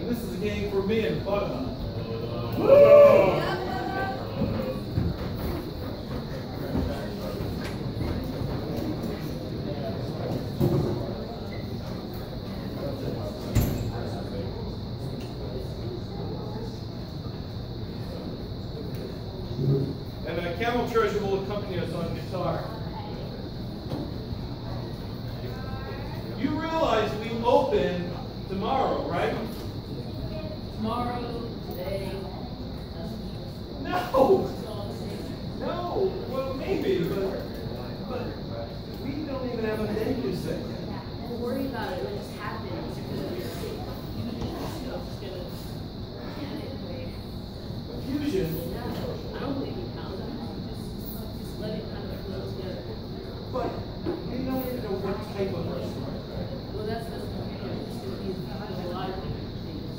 And this is a game for me and Buttermilk. And Camel Treasure will accompany us on guitar. You realize we open tomorrow, right? Tomorrow, today. No! No! Well, maybe, but we don't even have a venue set. Don't worry about it. It'll just happen. Fusion? I don't believe in counting. Just let it kind of flow together. But we don't even know what type of restaurant. Well, that's just going to be a lot of different things.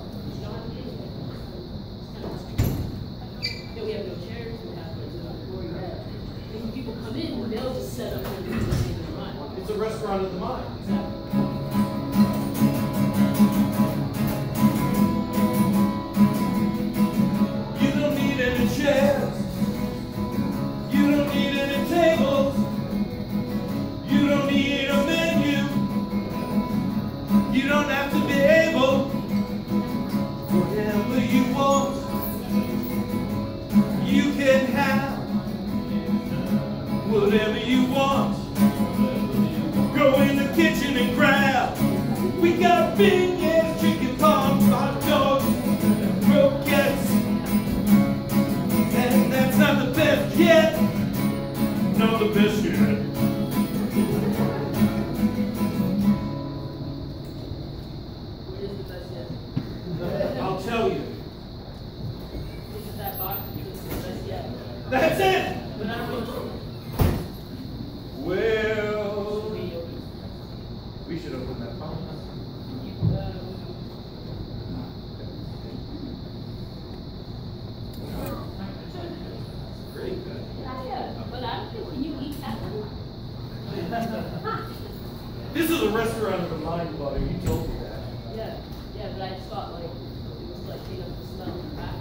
Yeah, we have no chairs. We have no floor yet. When people come in, they'll just set up and do the same in mind. It's a restaurant of the mind. You don't need any chairs. You don't need any tables. You don't need a menu. You don't have to be able. Whatever you want, you can have. Whatever you want. Go in the kitchen and grab. We got beignets, chicken parm, hot dogs, croquettes. And that's not the best yet. Not the best yet. What is the best yet? I'll tell you. Look at that box. It's the best yet. That's it. But I don't know. Well, we should open that box. Pretty good. Yeah, but I don't think, can you eat that one? This is a restaurant of the mind, buddy. You told me that. Yeah, but I just thought like, it was like, you know, the smell in the back.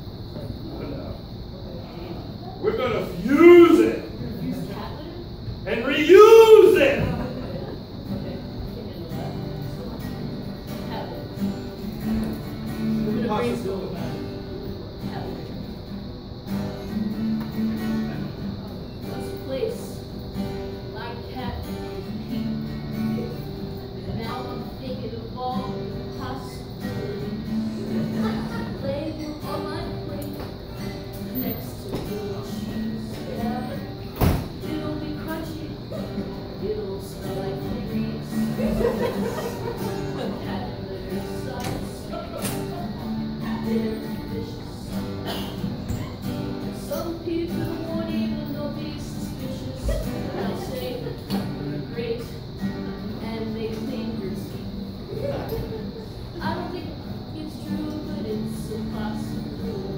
We're gonna fuse it Use cat litter? and reuse it. Okay, I can handle that. Cat litter. We're gonna brainstorm about it. Cat litter. Let's place my cat feet. And now I'm thinking of all the possibilities. Lay you on my plate next to blue cheese. Yeah, it'll be crunchy. It'll smell like trees. Cat litter size. They're delicious. Some people won't even know be suspicious. They'll say they're great and they clean your teeth. I don't think it's true, but it's impossible.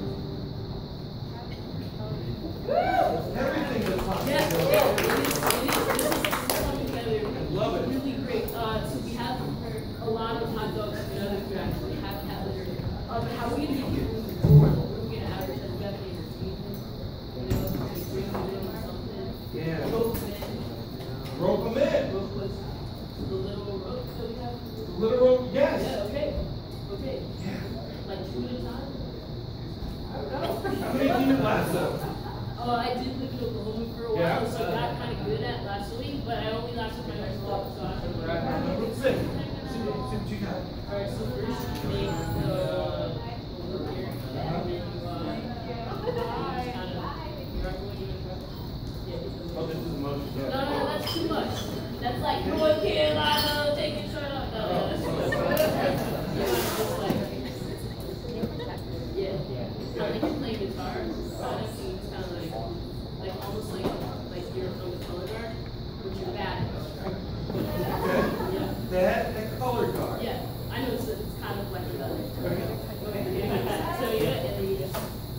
Everything is possible. Yeah, it is. This is coming together. I love it. Really great. So we have a lot of hot dogs and other food actually have cat litter. But how are we gonna do it? We're gonna advertise about the entertainment. You know, like bring it in or something. Yeah. Rope them in. Rope them in. Rope was the little rope that we have. Literal, yes. Yeah. Okay. Okay. Yeah. Like 2 at a time. I don't know. How many do you lasso? I did live in Oklahoma for a while, Yeah. so I got kind of good at lassoing, but I only lassoed my next dog, so I don't know. Let's see. See what you got. Alright, so first you make the look here, and then you Oh, this is emotion. no, that's too much. That's like, no one can, take your shirt off. No, that's too much. Yeah, kind of like you're playing guitar, kind of, so it's kind of like almost like you're from the color guard, but you're bad. Yeah. That color guard. Yeah, I know it's kind of like another. Okay. Okay. So yeah, and then you just.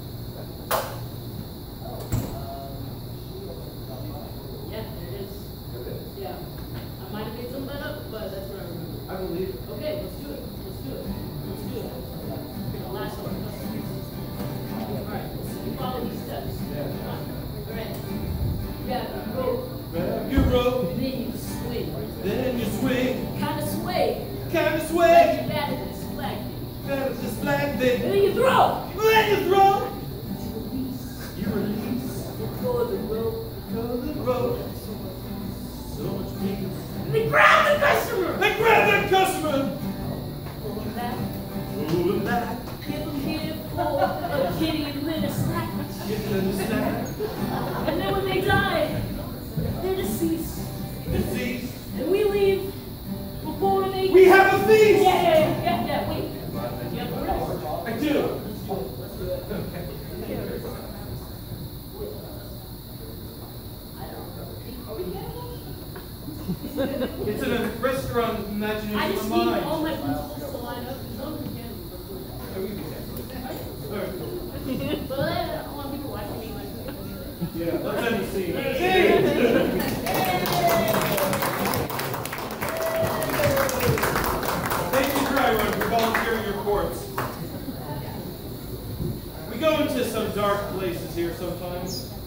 Yeah, there it is. Yeah, I might have made some of that up, but that's what I remember. I believe it. Okay, let's do it. Let's do it. Let's do it. then you swing. Kinda sway. Kinda Like sway. you're bad at this flag. Kind of just like that. And then you throw. Then you throw. Release. You release. Go the rope. Go the road. So much peace. And they grab the customer. They grab that customer. Pull him back. Pull them back. Give him here for a kitty and then a snack. Give them the snack. And then when they die, they're deceased. Deceased. And we leave before they... We have a feast. Yeah, wait. You have the rest. I do. Let's do it. I don't know. Are we cannibals? It's in a restaurant imagination I of just mine. need all my principles to line up. Some of them Oh, we can have it. All right, cool. But I don't want people watching me like Yeah, let's end the scene. Thank you, Drywood, for volunteering your corpse. We go into some dark places here sometimes.